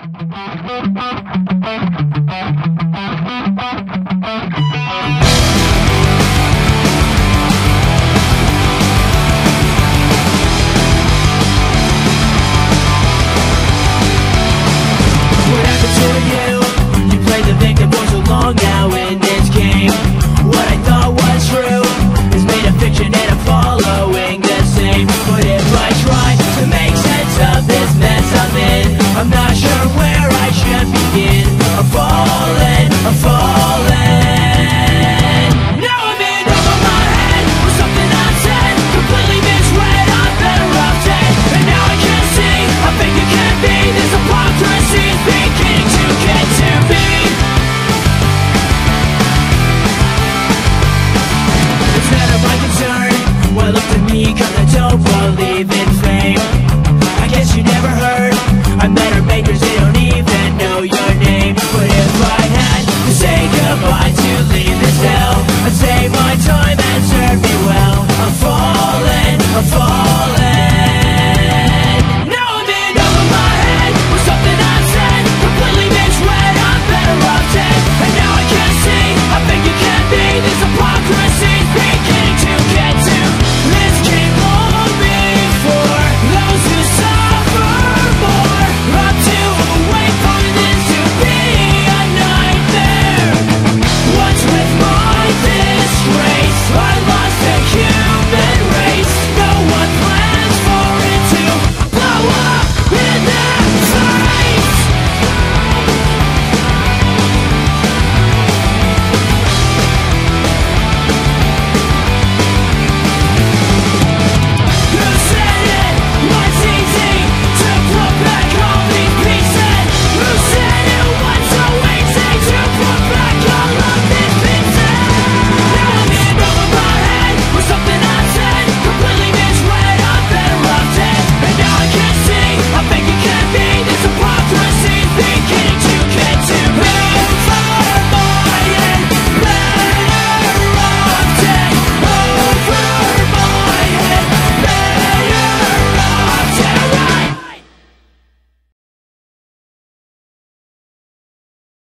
Now in this game, what I thought was true is made a fiction and I'm following the same. But if I try to make sense of this mess I'm in, I'm not